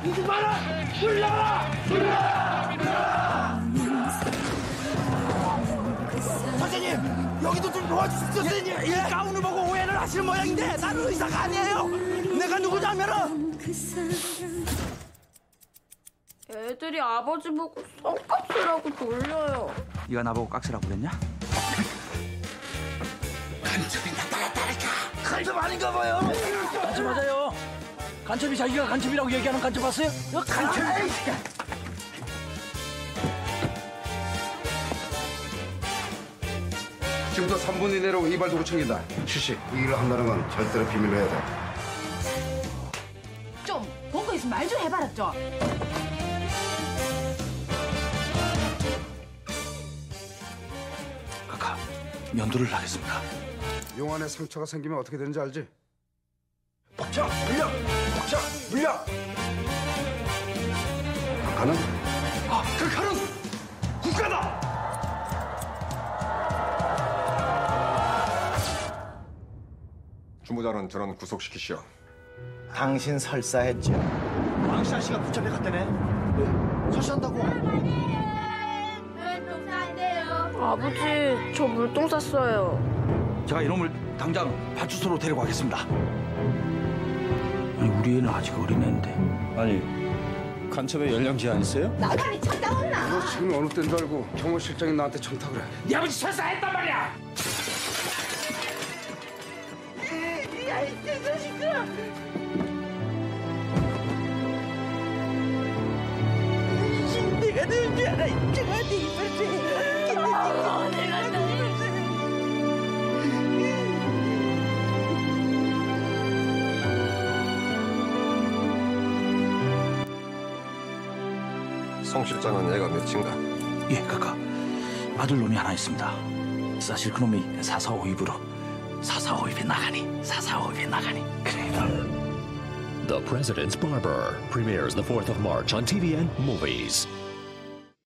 이지 마라! 물러라! 물러라! 선생님, 여기도 좀 도와주십시오, 선생님. 이 가운을 보고 오해를 하시는 모양인데 나는 의사가 아니에요. 내가 누구냐면은 애들이 아버지 보고 썩값이라고 놀려요. 네가 나보고 깍지라고 그랬냐? 간첩이 나타났다니까. 간첩 아닌가 봐요. 간첩 맞아요. 간첩이 자기가 간첩이라고 얘기하는 간첩 봤어요? 이거 간첩. 지금부터 3분 이내로 이발도구 챙긴다. 실시. 이 일을 한다는 건 절대로 비밀로 해야 돼. 좀 본 거 있으면 말 좀 해봐라 좀. 카카, 면도를 하겠습니다. 용안에 상처가 생기면 어떻게 되는지 알지? 벅차! 물려! 벅차! 물려! 가는? 아, 그 칼은 국가다! 주무장은 전원 구속시키시오. 당신 설사했죠? 왕시아 씨가 붙잡혀 갔다네. 왜? 설사한다고? 아버지, 저 물똥 쌌어요. 제가 이놈을 당장 파출소로 데리고 가겠습니다. 아니, 우리 애는 아직 어린애인데. 아니, 간첩에 연령 제한 있어요? 나가리 찾아온나? 너 지금 어느 때인 줄 알고 경호실장이 나한테 청탁을 해. 네 아버지 설사했단 말이야! 내가 늘 줄 알아. 내가 네 송 실장은 애가 몇인가? 예, 카카. 아들놈이 하나 있습니다. 사실 그놈이 4452부로 4452에 나가니 그래요. The President's Barber premieres the 4th of March on TVN Movies.